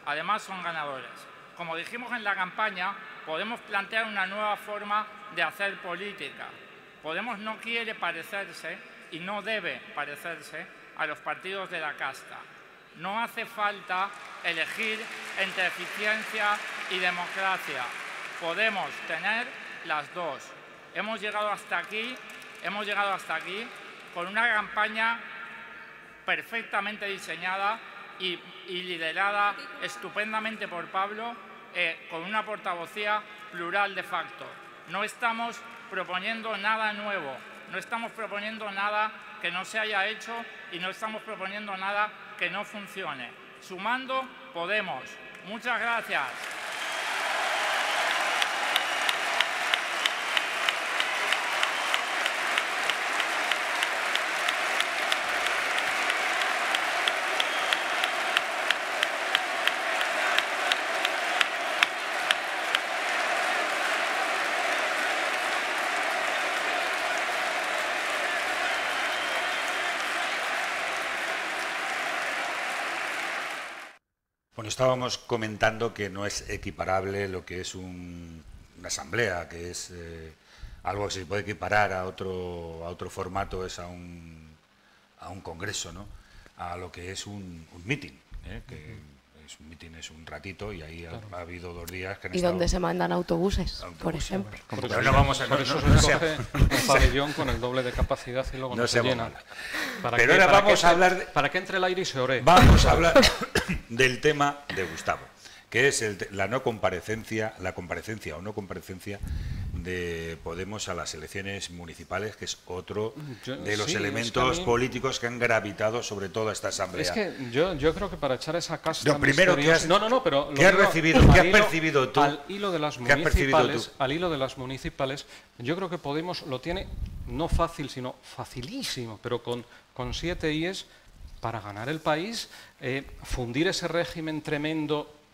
Como dijimos en la campaña, Podemos plantear una nueva forma de hacer política. Podemos no quiere parecerse y no debe parecerse a los partidos de la casta. No hace falta elegir entre eficiencia y democracia. Podemos tener las dos. Hemos llegado hasta aquí con una campaña perfectamente diseñada y liderada estupendamente por Pablo, con una portavocía plural de facto. No estamos proponiendo nada nuevo, no estamos proponiendo nada que no se haya hecho y no estamos proponiendo nada que no funcione. Sumando Podemos. Muchas gracias.
Bueno, estábamos comentando que no es equiparable lo que es una asamblea, que es algo que se puede equiparar a otro formato, es a un congreso, ¿no? A lo que es un meeting, que es un meeting, es un ratito, y ahí claro. ha habido 2 días que han estado...
donde se mandan autobuses, por ejemplo.
Pero no vamos a...
Por eso se coge un pabellón con el doble de capacidad y luego no se llena.
Pero ahora vamos a hablar...
Para que entre el aire y se ore.
Vamos a hablar del tema de Gustavo, que es la comparecencia o no comparecencia de Podemos a las elecciones municipales, que es otro de los elementos políticos que han gravitado sobre toda esta asamblea.
Es que yo creo que para echar esa casta
primero, ¿qué has percibido tú?
Al hilo de las municipales, yo creo que Podemos lo tiene no fácil, sino facilísimo, pero con 7 IES para ganar el país, fundir ese régimen tremendo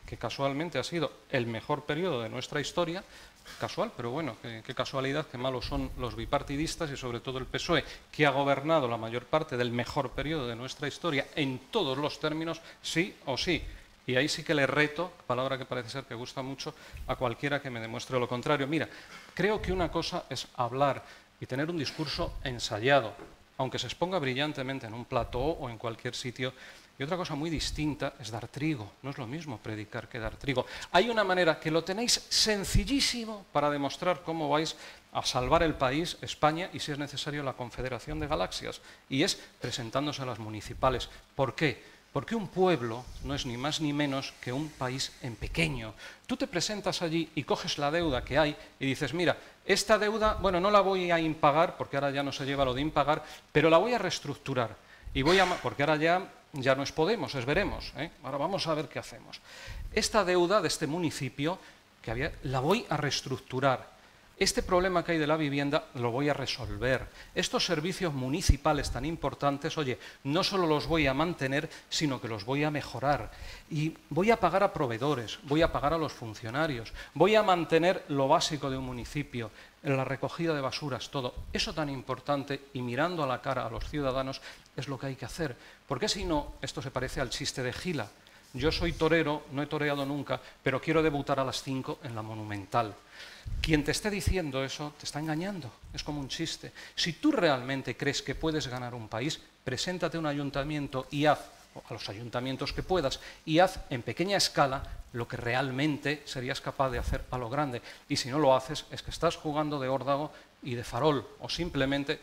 que casualmente ha sido el mejor periodo de nuestra historia, casual, pero bueno, qué casualidad, qué malos son los bipartidistas y sobre todo el PSOE, que ha gobernado la mayor parte del mejor periodo de nuestra historia en todos los términos, sí o sí. Y ahí sí que le reto, palabra que parece ser que gusta mucho, a cualquiera que me demuestre lo contrario. Mira, creo que una cosa es hablar y tener un discurso ensayado, aunque se exponga brillantemente en un plató o en cualquier sitio, y otra cosa muy distinta es dar trigo. No es lo mismo predicar que dar trigo. Hay una manera que lo tenéis sencillísimo para demostrar cómo vais a salvar el país, España, y si es necesario la Confederación de Galaxias, y es presentándose a las municipales. ¿Por qué? Porque un pueblo no es ni más ni menos que un país en pequeño. Tú te presentas allí y coges la deuda que hay y dices, mira, esta deuda, bueno, no la voy a impagar, porque ahora ya no se lleva lo de impagar, pero la voy a reestructurar. Y porque ahora ya no es Podemos, es Veremos. Ahora vamos a ver qué hacemos. Esta deuda de este municipio la voy a reestructurar. Este problema que hay de la vivienda lo voy a resolver. Estos servicios municipales tan importantes, oye, no solo los voy a mantener, sino que los voy a mejorar. Y voy a pagar a proveedores, voy a pagar a los funcionarios, voy a mantener lo básico de un municipio, la recogida de basuras, todo. Eso tan importante, y mirando a la cara a los ciudadanos, es lo que hay que hacer. Porque si no, esto se parece al chiste de Gila. Yo soy torero, no he toreado nunca, pero quiero debutar a las 5 en la Monumental. Quien te esté diciendo eso te está engañando, es como un chiste. Si tú realmente crees que puedes ganar un país, preséntate a un ayuntamiento y haz, o a los ayuntamientos que puedas, y haz en pequeña escala lo que realmente serías capaz de hacer a lo grande. Y si no lo haces, es que estás jugando de órdago y de farol, o simplemente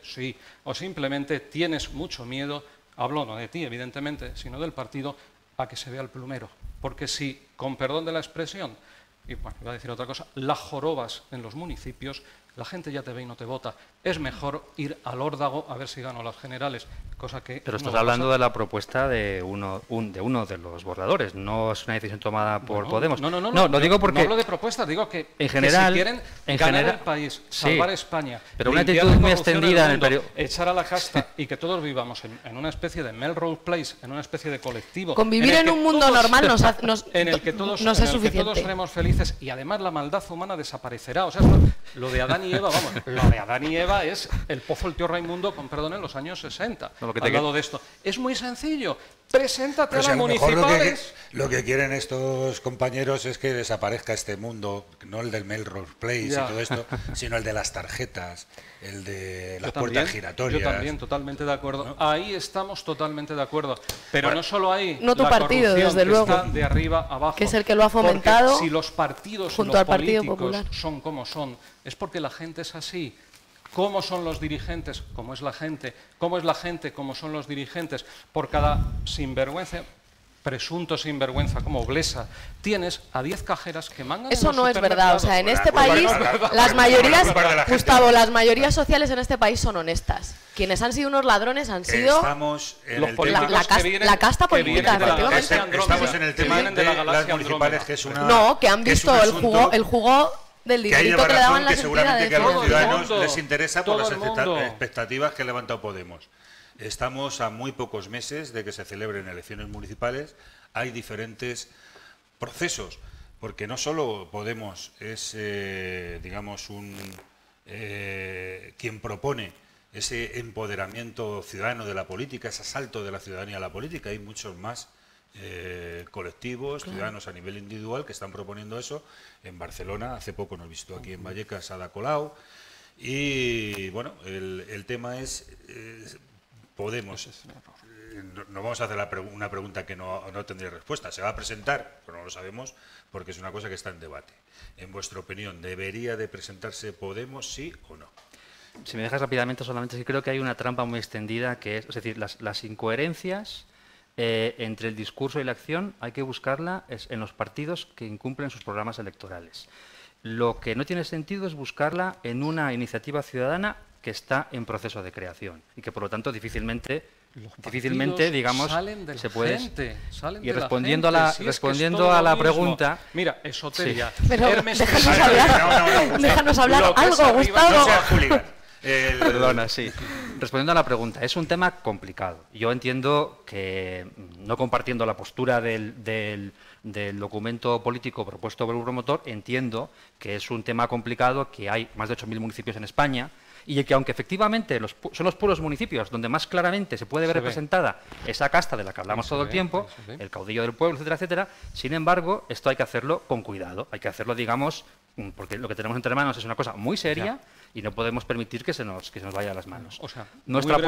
tienes mucho miedo, hablo no de ti, evidentemente, sino del partido, a que se vea el plumero. Porque si, con perdón de la expresión, y bueno, iba a decir otra cosa, las jorobas en los municipios, la gente ya te ve y no te vota. Es mejor ir al órdago a ver si gano las generales, cosa que...
Pero estás hablando de la propuesta de uno de los borradores, no es una decisión tomada por Podemos.
No,
lo digo porque...
No hablo de propuestas, digo que,
en general,
que si quieren ganar el país, salvar España,
pero una actitud muy extendida en el periodo...
echar a la casta y que todos vivamos en una especie de Melrose Place, en una especie de colectivo...
Convivir en un mundo normal
en el que todos seremos felices y además la maldad humana desaparecerá. O sea, lo de Adán y Eva, vamos, lo de Adán y Eva es el pozo del tío Raimundo, con perdón, en los años 60. Al lado de esto. Es muy sencillo. Preséntate a las municipales.
Lo que quieren estos compañeros es que desaparezca este mundo, no el del Melrose Place y todo esto, sino el de las tarjetas, el de las puertas giratorias.
Yo también, totalmente de acuerdo. ¿No? Ahí estamos totalmente de acuerdo. Pero no solo ahí.
No tu partido, desde luego.
Está de arriba abajo.
Que es el que lo ha fomentado.
Porque si los partidos
junto al Partido Popular
son como son, es porque la gente es así. ¿Cómo son los dirigentes? ¿Cómo es la gente? ¿Cómo es la gente? ¿Cómo son los dirigentes? Por cada sinvergüenza, presunto sinvergüenza como Blesa, tienes a 10 cajeras que mangan.
Eso no es verdad. O sea, en este país, las mayorías, Gustavo, las mayorías sociales en este país son honestas. Quienes han sido unos ladrones han sido la casta política, efectivamente.
Estamos en el tema de las municipales, que es una...
No, que han visto el jugo del dinerito que le daban las
seguramente que a los ciudadanos les interesa por las expectativas que ha levantado Podemos. Estamos a muy pocos meses de que se celebren elecciones municipales. Hay diferentes procesos, porque no solo Podemos es, digamos, quien propone ese empoderamiento ciudadano de la política, ese asalto de la ciudadanía a la política. Hay muchos más colectivos, ciudadanos a nivel individual que están proponiendo eso. En Barcelona, hace poco nos visitó aquí en Vallecas Ada Colau, y bueno, el tema es Podemos. Nos vamos a hacer una pregunta que no tendría respuesta. ¿Se va a presentar? Pero no lo sabemos, porque es una cosa que está en debate. En vuestra opinión, ¿debería de presentarse Podemos, sí o no?
Si me dejas rápidamente, solamente sí creo que hay una trampa muy extendida, que es decir, las incoherencias entre el discurso y la acción hay que buscarla en los partidos que incumplen sus programas electorales. Lo que no tiene sentido es buscarla en una iniciativa ciudadana que está en proceso de creación y que por lo tanto difícilmente digamos se puede. Y respondiendo a la pregunta,
mira, esoteria.
Sí. Pero déjanos hablar algo, Gustavo.
No sea hooligan.
Perdona, sí. Respondiendo a la pregunta, es un tema complicado. Yo entiendo que, no compartiendo la postura del documento político propuesto por el promotor, entiendo que es un tema complicado, que hay más de 8.000 municipios en España, y que aunque efectivamente son los pueblos municipios donde más claramente se puede ver representada esa casta de la que hablamos todo el tiempo, el caudillo del pueblo, etcétera, etcétera, sin embargo, esto hay que hacerlo con cuidado, hay que hacerlo, digamos, porque lo que tenemos entre manos es una cosa muy seria y no podemos permitir que se nos vaya a las manos. O sea, nuestra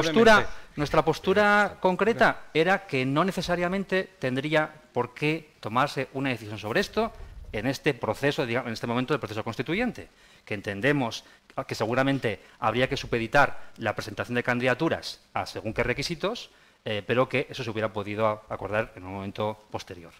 postura concreta era que no necesariamente tendría por qué tomarse una decisión sobre esto en este proceso, digamos, en este momento del proceso constituyente, que entendemos que seguramente habría que supeditar la presentación de candidaturas a según qué requisitos, pero que eso se hubiera podido acordar en un momento posterior.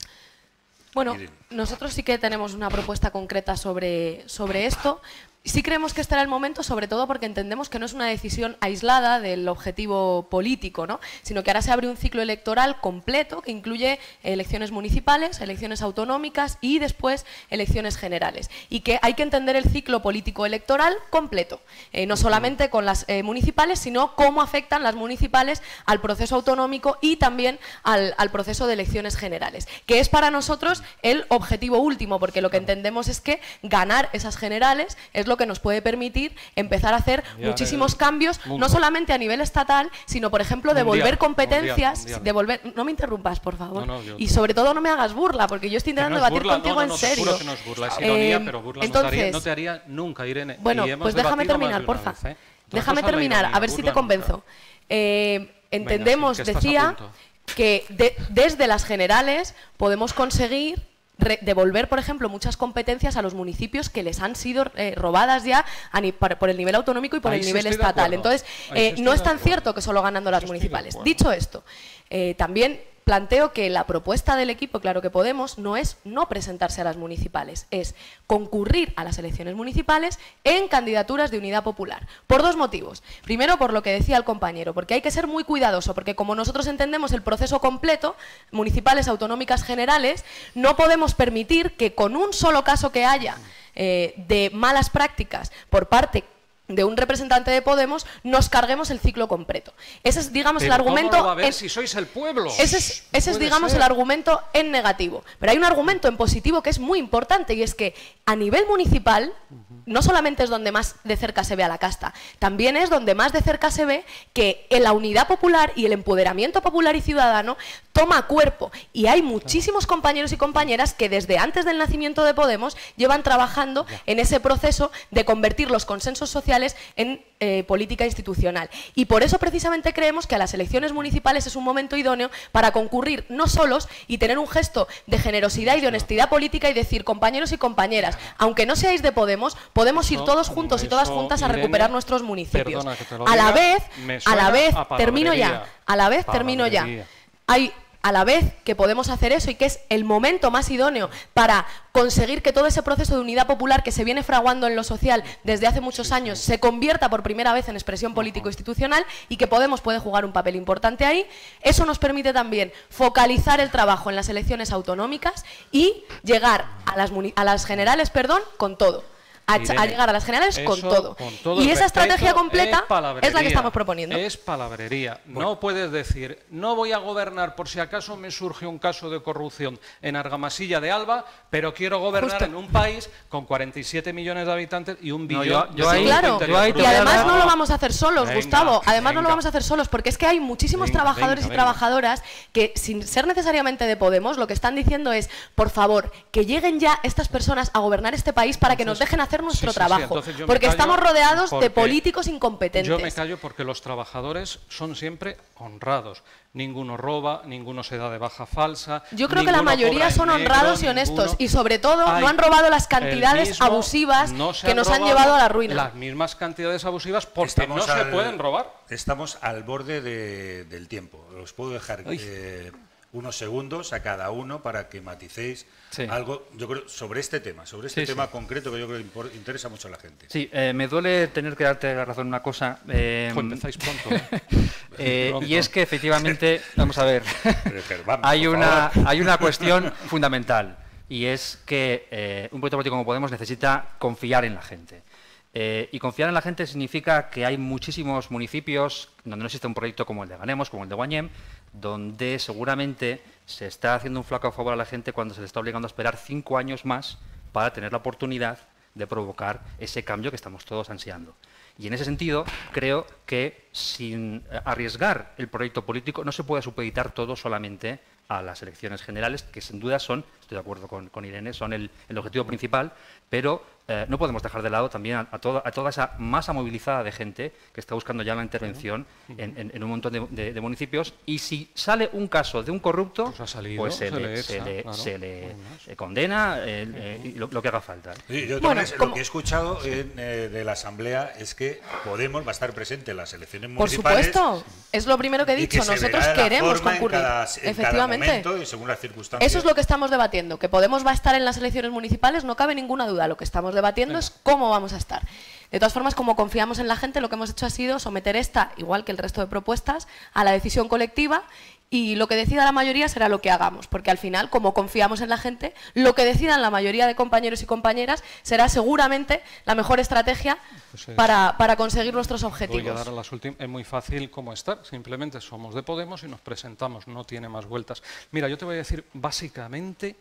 Bueno, nosotros sí que tenemos una propuesta concreta sobre esto. Sí creemos que este era el momento, sobre todo porque entendemos que no es una decisión aislada del objetivo político, ¿no? Sino que ahora se abre un ciclo electoral completo que incluye elecciones municipales, elecciones autonómicas y después elecciones generales. Y que hay que entender el ciclo político electoral completo, no solamente con las municipales, sino cómo afectan las municipales al proceso autonómico y también al proceso de elecciones generales, que es para nosotros el objetivo último, porque lo que entendemos es que ganar esas generales es lo que nos puede permitir empezar a hacer muchísimos cambios, no solamente a nivel estatal, sino, por ejemplo, devolver competencias, no me interrumpas, por favor, y sobre todo no me hagas burla, porque yo estoy intentando debatir contigo en serio.
Seguro que no es burla, es ironía, pero burla entonces, no te haría nunca, Irene.
Bueno, pues déjame terminar, porfa. Déjame terminar, a ver si te convenzo. Entendemos, decía, que desde las generales podemos conseguir devolver, por ejemplo, muchas competencias a los municipios que les han sido robadas ya por el nivel autonómico y por el nivel estatal. Entonces, no es tan cierto que solo ganando las municipales. Dicho esto, también planteo que la propuesta del equipo Claro que Podemos no es no presentarse a las municipales, es concurrir a las elecciones municipales en candidaturas de Unidad Popular. Por dos motivos. Primero, por lo que decía el compañero, porque hay que ser muy cuidadoso, porque como nosotros entendemos el proceso completo, municipales, autonómicas, generales, no podemos permitir que con un solo caso que haya de malas prácticas por parte de un representante de Podemos, nos carguemos el ciclo completo. Ese es, digamos, el argumento...
¿Cómo lo va a ver si sois el pueblo?
Ese es, digamos, el argumento en negativo. Pero hay un argumento en positivo que es muy importante, y es que a nivel municipal no solamente es donde más de cerca se ve a la casta, también es donde más de cerca se ve que la unidad popular y el empoderamiento popular y ciudadano toma cuerpo. Y hay muchísimos compañeros y compañeras que desde antes del nacimiento de Podemos llevan trabajando en ese proceso de convertir los consensos sociales en política institucional. Y por eso precisamente creemos que a las elecciones municipales es un momento idóneo para concurrir no solos y tener un gesto de generosidad y de honestidad política y decir, compañeros y compañeras, aunque no seáis de Podemos, podemos ir todos juntos y todas juntas a recuperar nuestros municipios. A la vez, termino ya, a la vez que podemos hacer eso y que es el momento más idóneo para conseguir que todo ese proceso de unidad popular que se viene fraguando en lo social desde hace muchos años se convierta por primera vez en expresión político-institucional y que Podemos puede jugar un papel importante ahí, eso nos permite también focalizar el trabajo en las elecciones autonómicas y llegar a las generales, con todo. A llegar a las generales con todo. Y esa estrategia completa es la que estamos proponiendo.
Es palabrería. No puedes decir, no voy a gobernar por si acaso me surge un caso de corrupción en Argamasilla de Alba, pero quiero gobernar en un país con 47 millones de habitantes y un billón.
Y además no lo vamos a hacer solos, Gustavo. Además no lo vamos a hacer solos, porque es que hay muchísimos trabajadores y trabajadoras que, sin ser necesariamente de Podemos, lo que están diciendo es, por favor, que lleguen ya estas personas a gobernar este país para que nos dejen hacer nuestro trabajo, porque estamos rodeados de políticos incompetentes.
Yo me callo porque los trabajadores son siempre honrados. Ninguno roba, ninguno se da de baja falsa.
Yo creo que la mayoría son honrados y honestos y sobre todo no han robado las cantidades abusivas que nos han llevado a la ruina.
Las mismas cantidades abusivas porque no se pueden robar.
Estamos al borde del tiempo. Os puedo dejar unos segundos a cada uno para que maticéis algo, yo creo, sobre este tema, tema concreto que yo creo que interesa mucho a la gente.
Sí, me duele tener que darte la razón en una cosa.
Empezáis pronto.
Y es que efectivamente, vamos a ver, hay una cuestión fundamental y es que un proyecto político como Podemos necesita confiar en la gente. Y confiar en la gente significa que hay muchísimos municipios donde no existe un proyecto como el de Ganemos, como el de Guanyem, donde seguramente se está haciendo un flaco favor a la gente cuando se le está obligando a esperar 5 años más para tener la oportunidad de provocar ese cambio que estamos todos ansiando. Y en ese sentido, creo que sin arriesgar el proyecto político no se puede supeditar todo solamente a las elecciones generales, que sin duda son, estoy de acuerdo con Irene, son el objetivo principal, pero no podemos dejar de lado también a toda esa masa movilizada de gente que está buscando ya la intervención en un montón de municipios, y si sale un caso de un corrupto, pues se le condena lo que haga falta.
Sí, yo también, lo que he escuchado de la Asamblea es que Podemos va a estar presente en las elecciones municipales.
Por supuesto, es lo primero que he dicho, nosotros queremos concurrir. Efectivamente.
Y según las circunstancias.
Eso es lo que estamos debatiendo, que Podemos va a estar en las elecciones municipales, no cabe ninguna duda. Lo que estamos debatiendo es cómo vamos a estar. De todas formas, como confiamos en la gente, lo que hemos hecho ha sido someter esta, igual que el resto de propuestas, a la decisión colectiva, y lo que decida la mayoría será lo que hagamos, porque al final, como confiamos en la gente, lo que decidan la mayoría de compañeros y compañeras será seguramente la mejor estrategia para conseguir nuestros objetivos.
Voy a dar a las últimas. Es muy fácil cómo estar, simplemente somos de Podemos y nos presentamos, no tiene más vueltas. Mira, yo te voy a decir básicamente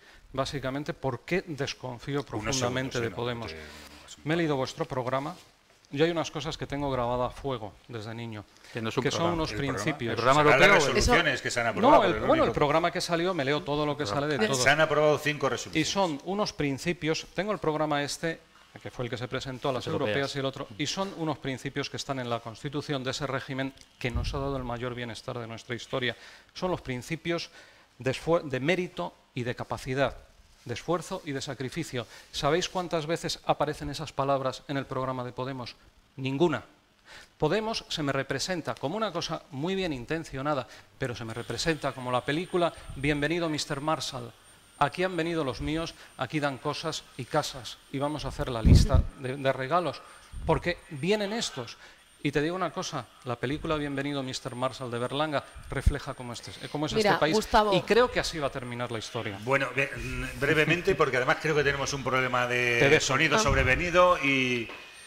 por qué desconfío profundamente de Podemos. Me he leído vuestro programa. Yo hay unas cosas que tengo grabadas a fuego desde niño, que son unos principios.
¿El programa europeo? Las resoluciones que se han aprobado.
No, el programa que salió, me leo todo lo que sale de todo.
Se han aprobado 5 resoluciones.
Y son unos principios, tengo el programa este, que fue el que se presentó a las europeas y el otro, y son unos principios que están en la Constitución de ese régimen que nos ha dado el mayor bienestar de nuestra historia. Son los principios de mérito y de capacidad, de esfuerzo y de sacrificio. ¿Sabéis cuántas veces aparecen esas palabras en el programa de Podemos? Ninguna. Podemos se me representa como una cosa muy bien intencionada, pero se me representa como la película Bienvenido Mr. Marshall. Aquí han venido los míos, aquí dan cosas y casas, y vamos a hacer la lista de regalos, porque vienen estos. Y te digo una cosa, la película Bienvenido Mr. Marshall de Berlanga refleja cómo es este país, Gustavo, y creo que así va a terminar la historia.
Bueno, brevemente, porque además creo que tenemos un problema de sonido sobrevenido y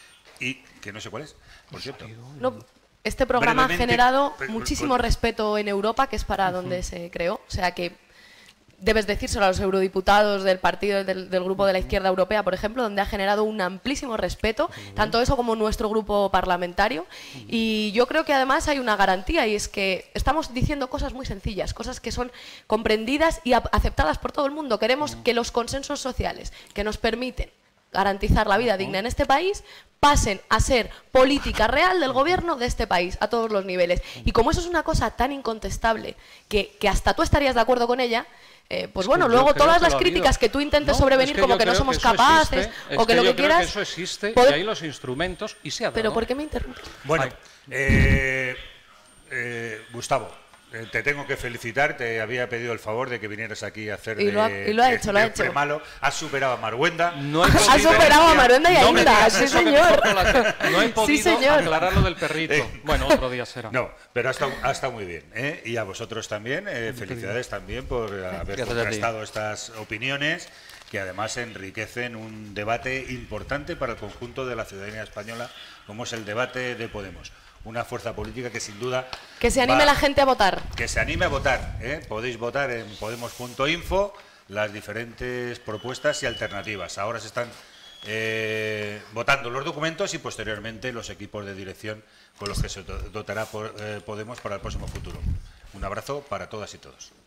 que no sé cuál es, por cierto.
No, este programa ha generado muchísimo respeto en Europa, que es para donde se creó, o sea que debes decírselo a los eurodiputados del partido del grupo de la izquierda europea, por ejemplo, donde ha generado un amplísimo respeto, tanto eso como nuestro grupo parlamentario. Y yo creo que además hay una garantía, y es que estamos diciendo cosas muy sencillas, cosas que son comprendidas y aceptadas por todo el mundo. Queremos que los consensos sociales que nos permiten garantizar la vida digna en este país pasen a ser política real del gobierno de este país a todos los niveles. Y como eso es una cosa tan incontestable que hasta tú estarías de acuerdo con ella, pues bueno, luego todas las críticas que tú intentes sobrevenir como que no somos capaces o que lo que quieras...
Eso existe y hay los instrumentos y se ha dado.
¿Pero por qué me interrumpes?
Bueno, Gustavo, te tengo que felicitar, te había pedido el favor de que vinieras aquí a hacer
lo ha hecho.
Malo. Has superado a Maruenda.
Has superado a Maruenda y a Inda, sí señor.
No he podido aclarar lo del perrito. Bueno, otro día será.
No, pero ha estado muy bien. Y a vosotros también, felicidades también por haber contrastado estas opiniones, que además enriquecen un debate importante para el conjunto de la ciudadanía española, como es el debate de Podemos. Una fuerza política que sin duda...
Que se anime la gente a votar.
Que se anime a votar. Podéis votar en podemos.info las diferentes propuestas y alternativas. Ahora se están votando los documentos y posteriormente los equipos de dirección con los que se dotará Podemos para el próximo futuro. Un abrazo para todas y todos.